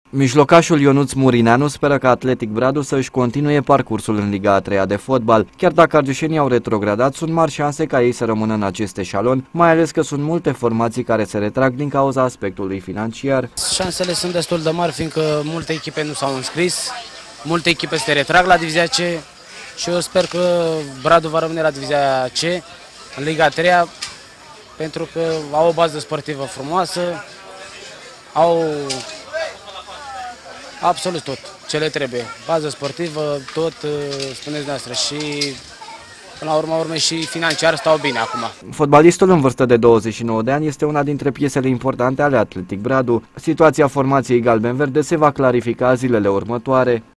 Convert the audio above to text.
Mijlocașul Ionuț Murineanu speră ca Atletic Bradu să își continue parcursul în Liga a 3-a de fotbal. Chiar dacă argeșenii au retrogradat, sunt mari șanse ca ei să rămână în acest eșalon, mai ales că sunt multe formații care se retrag din cauza aspectului financiar. Șansele sunt destul de mari, fiindcă multe echipe nu s-au înscris, multe echipe se retrag la Divizia C și eu sper că Bradu va rămâne la Divizia C, în Liga a 3-a, pentru că au o bază sportivă frumoasă, au absolut tot ce le trebuie. Bază sportivă, tot, spuneți noastră, și până la urmă și financiar stau bine acum. Fotbalistul în vârstă de 29 de ani este una dintre piesele importante ale Atletic Bradu. Situația formației galben-verde se va clarifica zilele următoare.